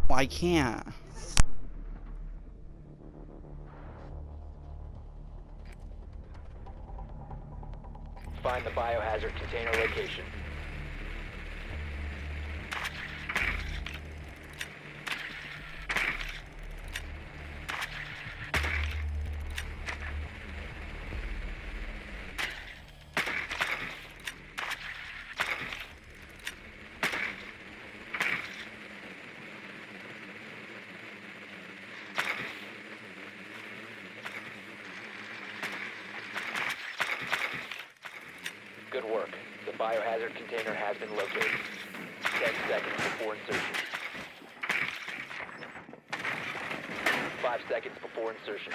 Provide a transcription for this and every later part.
I can't. Find the biohazard container location. Good work. The biohazard container has been located. 10 seconds before insertion. 5 seconds before insertion.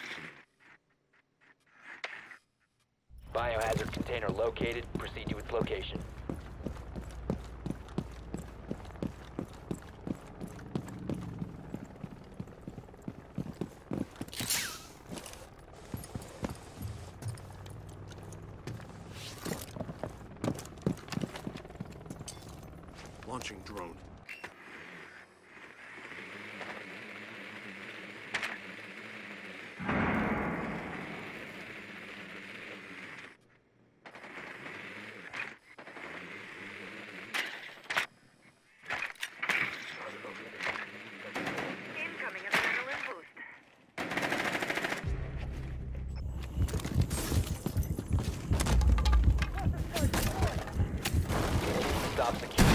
Biohazard container located. Proceed to its location. Launching drone. Incoming adrenaline boost. Stop secure.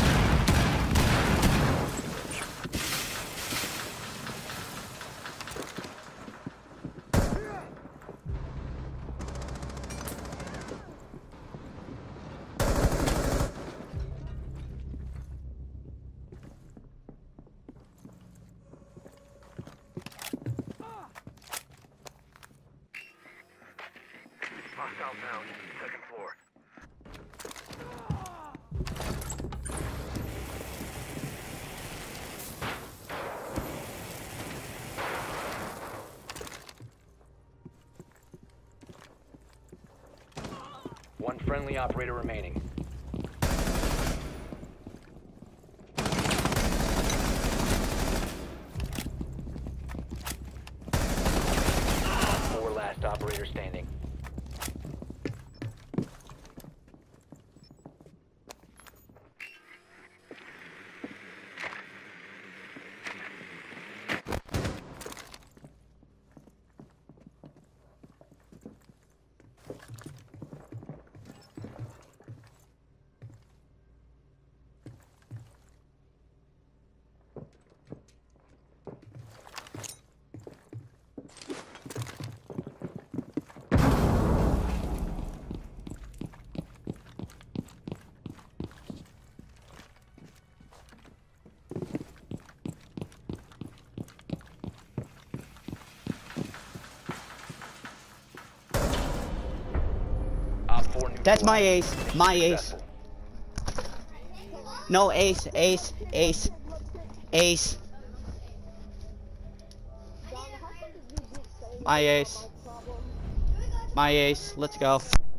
Hostile down. Second floor. One friendly operator remaining. Four last operator standing. That's my ace. My ace. No, ace, ace, ace, ace. My ace. My ace. Let's go.